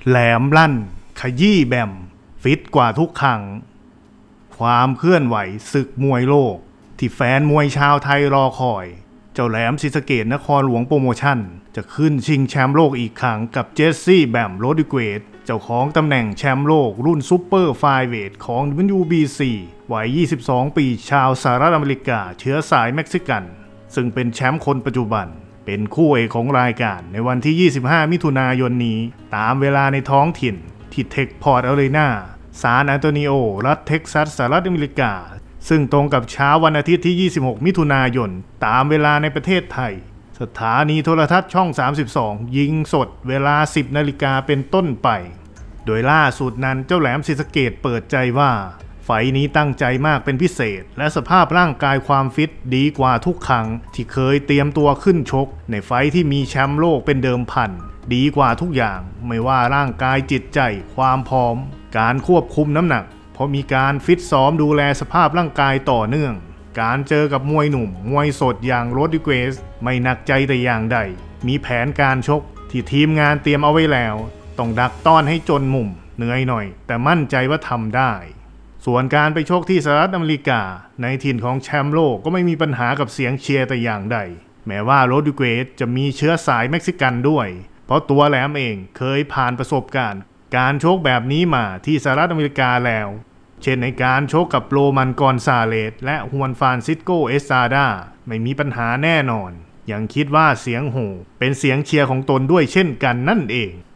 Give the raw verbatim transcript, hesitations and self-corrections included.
แหลมลั่นขยี้แบมฟิตกว่าทุกครั้งความเคลื่อนไหวศึกมวยโลกที่แฟนมวยชาวไทยรอคอยเจ้าแหลมศรีสะเกษนครหลวงโปรโมชั่นจะขึ้นชิงแชมป์โลกอีกครั้งกับเจสซี่แบมโรดริเกสเจ้าของตำแหน่งแชมป์โลกรุ่นซุปเปอร์ไฟเวทของ ดับเบิลยู บี ซี วัยยี่สิบสองปีชาวสหรัฐอเมริกาเชื้อสายเม็กซิกันซึ่งเป็นแชมป์คนปัจจุบันเป็นคู่เอกของรายการในวันที่ยี่สิบห้ามิถุนายนนี้ตามเวลาในท้องถิ่นที่เทคพอร์ตอารีนาซานอันโตนิโอรัฐเท็กซัสสหรัฐอเมริกาซึ่งตรงกับเช้าวันอาทิตย์ที่ยี่สิบหกมิถุนายนตามเวลาในประเทศไทยสถานีโทรทัศน์ช่องสามสิบสองยิงสดเวลาสิบนาฬิกาเป็นต้นไปโดยล่าสุดนั้นเจ้าแหลมศรีสะเกษเปิดใจว่าไฟนี้ตั้งใจมากเป็นพิเศษและสภาพร่างกายความฟิตดีกว่าทุกครั้งที่เคยเตรียมตัวขึ้นชกในไฟที่มีแชมป์โลกเป็นเดิมพันดีกว่าทุกอย่างไม่ว่าร่างกายจิตใจความพร้อมการควบคุมน้ำหนักเพราะมีการฟิตซ้อมดูแลสภาพร่างกายต่อเนื่องการเจอกับมวยหนุ่มมวยสดอย่างโรดริเกสไม่หนักใจแต่อย่างใดมีแผนการชกที่ทีมงานเตรียมเอาไว้แล้วต้องดักต้อนให้จนมุมเหนื่อยหน่อยแต่มั่นใจว่าทำได้ส่วนการไปชกที่สหรัฐอเมริกาในถิ่นของแชมป์โลกก็ไม่มีปัญหากับเสียงเชียร์แต่อย่างใดแม้ว่าโรดริเกสจะมีเชื้อสายเม็กซิกันด้วยเพราะตัวแหลมเองเคยผ่านประสบการณ์การชกแบบนี้มาที่สหรัฐอเมริกาแล้วเช่นในการชกกับโรมันกอนซาเลสและฮวนฟรานซิสโกเอสซาดาไม่มีปัญหาแน่นอนยังคิดว่าเสียงโห่เป็นเสียงเชียร์ของตนด้วยเช่นกันนั่นเอง